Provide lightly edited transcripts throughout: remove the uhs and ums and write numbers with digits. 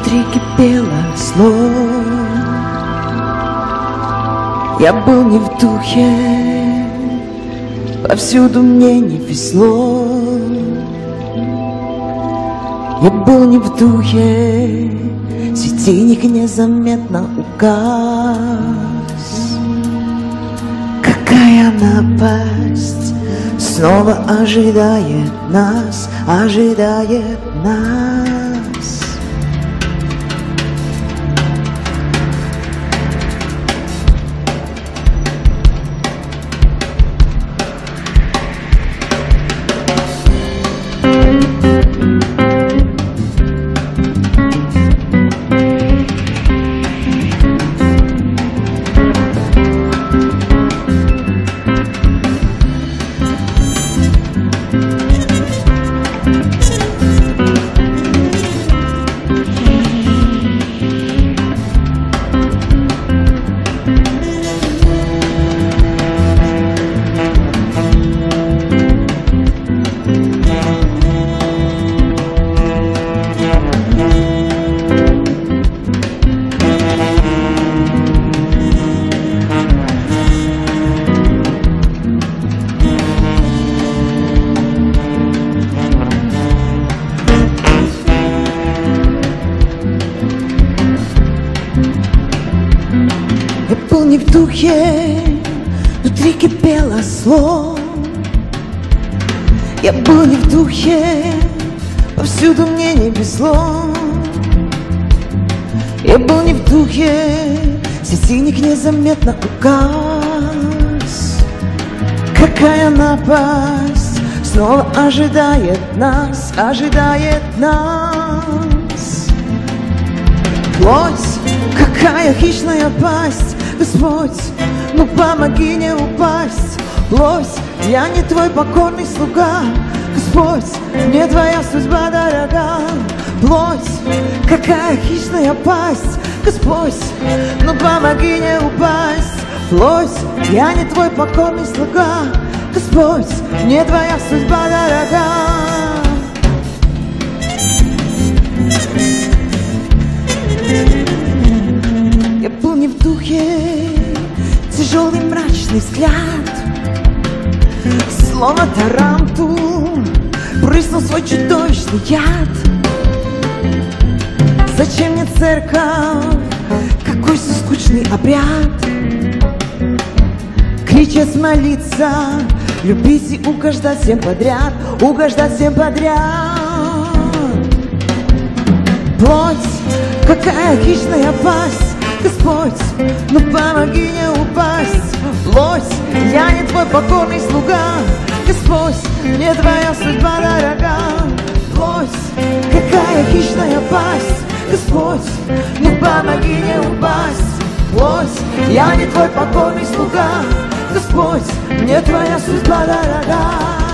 внутри кипело зло. Я был не в духе, повсюду мне не везло. Я был не в духе, светильник незаметно угас. Какая напасть снова ожидает нас, ожидает нас. Я был не в духе, внутри кипело зло. Я был не в духе, повсюду мне не везло. Я был не в духе, светильник незаметно угас. Какая напасть снова ожидает нас, ожидает нас. Плоть, какая хищная пасть, Господь, ну помоги не упасть. Плоть, я не твой покорный слуга, Господь, мне твоя судьба дорога. Плоть, какая хищная пасть, Господь, ну помоги не упасть. Плоть, я не твой покорный слуга, Господь, мне твоя судьба дорога. Я был не в духе, тяжелый мрачный взгляд, словно тарантул брызнул свой чудовищный яд. Зачем мне церковь, какой же скучный обряд? Кричать, молиться, любить и угождать всем подряд, угождать всем подряд. Плоть, какая хищная пасть, Господь, ну помоги не упасть. Плоть, я не твой покорный слуга, Господь, мне твоя судьба дорога. Плоть, какая хищная пасть, Господь, ну помоги не упасть. Плоть, я не твой покорный слуга, Господь, мне твоя судьба дорога.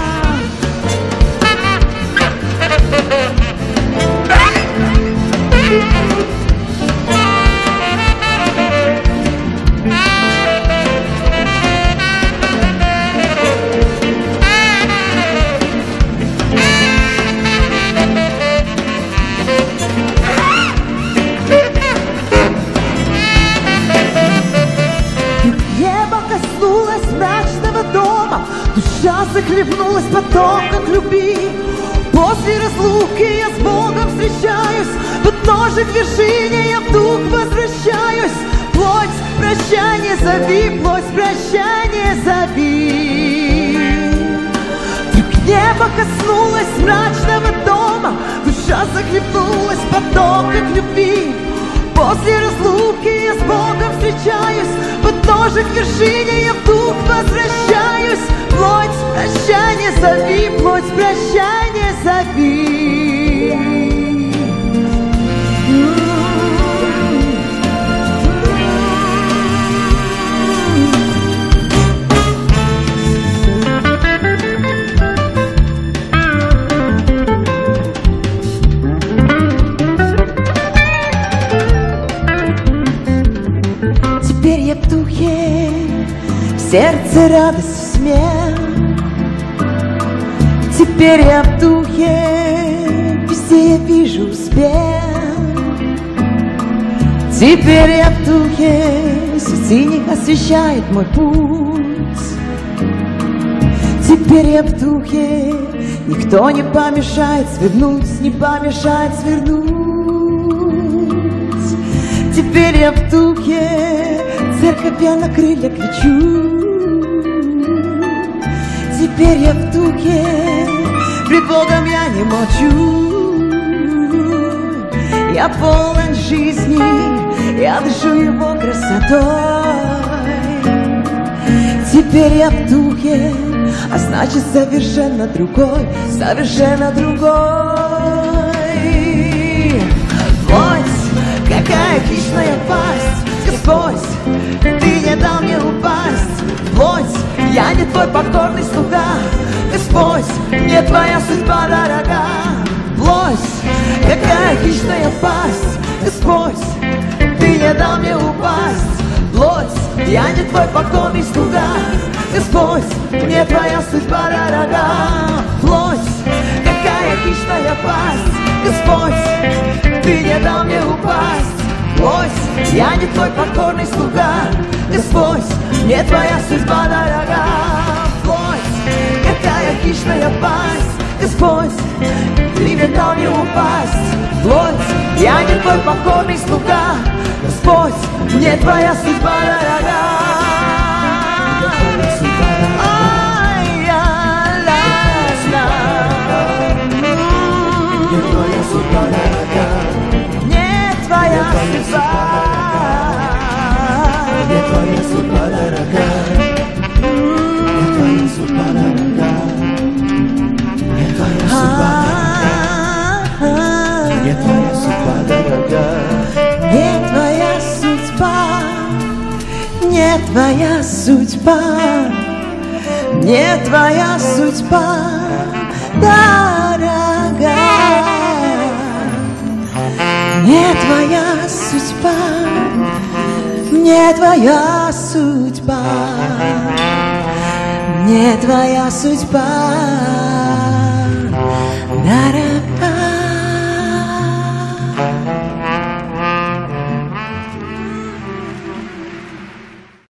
Душа захлебнулась потоком любви. После разлуки я с Богом встречаюсь, подножек вершине я вдруг возвращаюсь. Плоть, прощание зови, плоть, прощание зови. Вдруг небо коснулось мрачного дома, душа захлебнулась потоком любви. После разлуки я с Богом встречаюсь, подножек вершине я вдруг возвращаюсь. Плоть, прощание зови, плоть, прощание зови. Теперь я в духе, в сердце радость и смех. Теперь я в духе, везде я вижу успех. Теперь я в духе, свет синих освещает мой путь. Теперь я в духе, никто не помешает свернуть, не помешает свернуть. Теперь я в духе, церковь я на крыльях лечу. Теперь я в духе, пред Богом я не молчу. Я полон жизни, я дышу Его красотой. Теперь я в духе, а значит совершенно другой, совершенно другой. Вот какая хищная пасть, Господь, Ты не дал мне упасть. Вот я не Твой покорный слуга, Господь, мне Твоя судьба дорога. Плоть, какая хищная пасть, Господь, Ты не дал мне упасть. Плоть, я не Твой покорный слуга, Господь, мне Твоя судьба дорога. Плоть, какая хищная пасть, Господь, Ты не дал мне упасть. Плоть, я не Твой покорный слуга, Господь, мне Твоя судьба дорога. Плоть, какая хищная пасть, Господь, Ты не дал мне упасть. Плоть, я не Твой покорный слуга, Господь, мне Твоя судьба дорога. Мне Твоя судьба дорога. Мне Твоя судьба. Мне Твоя судьба дорога. Мне Твоя судьба дорога. Мне Твоя судьба дорога. Мне Твоя судьба дорога. Мне Твоя судьба. Мне Твоя судьба. Мне Твоя судьба дорога. Мне Твоя судьба. Мне Твоя судьба. Мне Твоя судьба дорога.